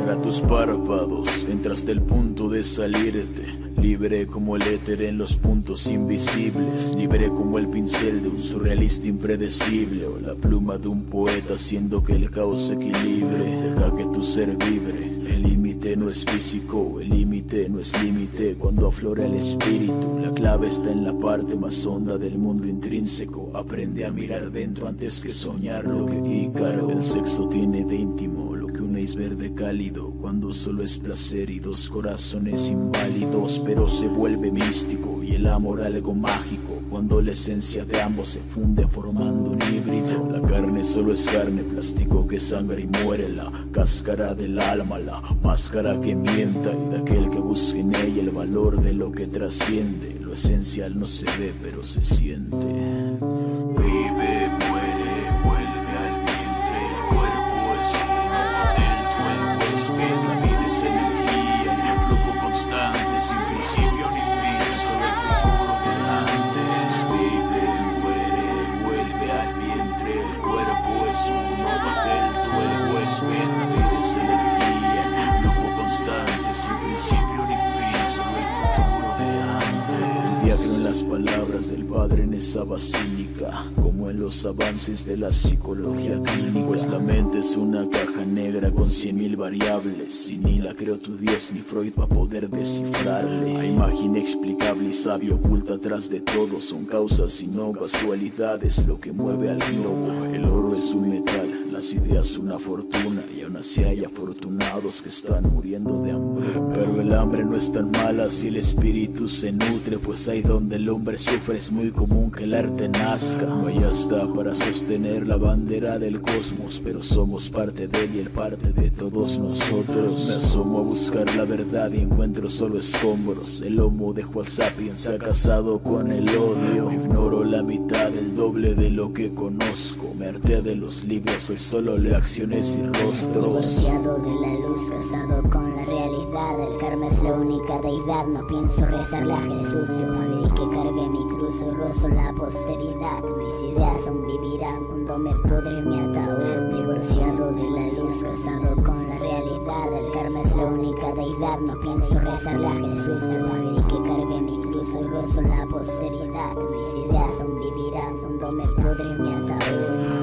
Cierra tus párpados, entras del punto de salirte. Libre como el éter en los puntos invisibles, libre como el pincel de un surrealista impredecible, o la pluma de un poeta haciendo que el caos se equilibre. Deja que tu ser vibre. El límite no es físico, el límite no es límite cuando aflora el espíritu. La clave está en la parte más honda del mundo intrínseco. Aprende a mirar dentro antes que soñar lo que Ícaro. El sexo tiene de íntimo lo que un iceberg de cálido, cuando solo es placer y dos corazones inválidos. Pero se vuelve místico y el amor algo mágico cuando la esencia de ambos se funde formando un híbrido. La carne solo es carne, plástico que sangra y muere. La cáscara del alma, la máscara que mienta, y de aquel que busca en ella el valor de lo que trasciende. Lo esencial no se ve pero se siente. Vive, muere, vuelve al vientre. El cuerpo es uno, del cuerpo es vida. La vida es energía, el flujo constante, sin principio ni fin, solo el futuro de antes. Vive, muere, vuelve al vientre. El cuerpo es uno, del cuerpo es vida. La vida es energía, el flujo constante, sin principio ni fin, solo el futuro de antes. El diablo en las palabras del padre en esa basílica, como en los avances de la psicología clínica. Pues la mente es una caja negra con 100.000 variables, y ni la creó tu Dios ni Freud va a poder descifrarle. La imagen inexplicable y sabia oculta atrás de todo son causas y no casualidades lo que mueve al globo. El oro es un metal, las ideas una fortuna, y aún así hay afortunados que están muriendo de hambre. Pero el hambre no es tan mala si el espíritu se nutre, pues ahí donde el hombre sufre es muy común que el arte nazca. No hay hasta para sostener la bandera del cosmos, pero somos parte de él y él parte de todos nosotros. Me asomo a buscar la verdad y encuentro solo escombros. El homo de Homo sapiens se ha casado con el odio. Ignoro la mitad, el doble de lo que conozco. Me harté de los libros, soy solo lecciones y rostros. Divorciado de la luz, casado con la realidad. El karma es la única deidad, no pienso rezarle a Jesús. Yo pedí que cargue mi cruz, rozo la posteridad. Mis ideas aún vivirán cuando me pudre mi ataúd. Divorciado de la luz, casado con la realidad. El karma es la única deidad, no pienso rezarle a Jesús. Yo pedí que cargue mi cruz, rozo la posteridad. Mis ideas aún vivirán cuando me pudre mi ataúd.